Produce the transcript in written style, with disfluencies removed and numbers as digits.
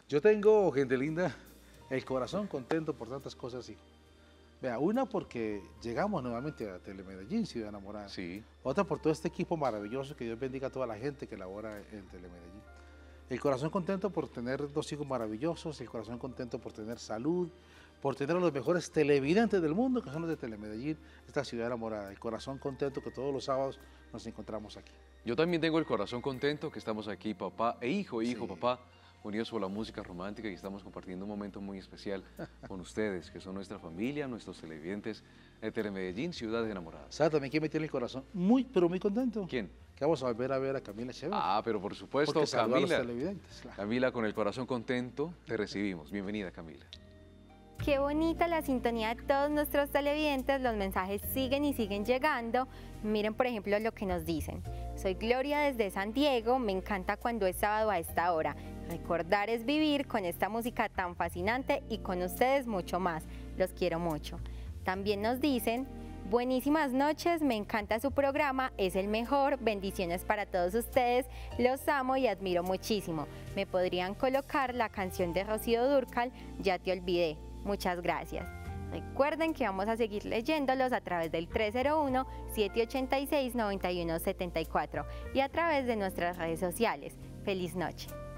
Yo tengo, gente linda, el corazón contento por tantas cosas así. Vea, una porque llegamos nuevamente a Telemedellín, Ciudad Enamorada. Sí. Otra por todo este equipo maravilloso, que Dios bendiga a toda la gente que labora en Telemedellín. El corazón contento por tener dos hijos maravillosos, el corazón contento por tener salud, por tener a los mejores televidentes del mundo, que son los de Telemedellín, esta Ciudad Enamorada. El corazón contento que todos los sábados nos encontramos aquí. Yo también tengo el corazón contento que estamos aquí, papá e hijo, Sí. papá, unidos por la música romántica y estamos compartiendo un momento muy especial con ustedes, que son nuestra familia, nuestros televidentes de Telemedellín, Ciudad Enamorada. ¿Sabe también quién me tiene el corazón muy, pero muy contento? ¿Quién? Que vamos a volver a ver a Camila Echeverri. Ah, pero por supuesto, Porque saluda a los Camila. televidentes, claro. Camila, con el corazón contento, te recibimos. Bienvenida, Camila. Qué bonita la sintonía de todos nuestros televidentes, los mensajes siguen y siguen llegando. Miren, por ejemplo, lo que nos dicen. Soy Gloria desde San Diego, me encanta cuando es sábado a esta hora. Recordar es vivir con esta música tan fascinante y con ustedes mucho más. Los quiero mucho. También nos dicen, buenísimas noches, me encanta su programa, es el mejor, bendiciones para todos ustedes, los amo y admiro muchísimo. Me podrían colocar la canción de Rocío Dúrcal, Ya te olvidé. Muchas gracias. Recuerden que vamos a seguir leyéndolos a través del 301-786-9174 y a través de nuestras redes sociales. Feliz noche.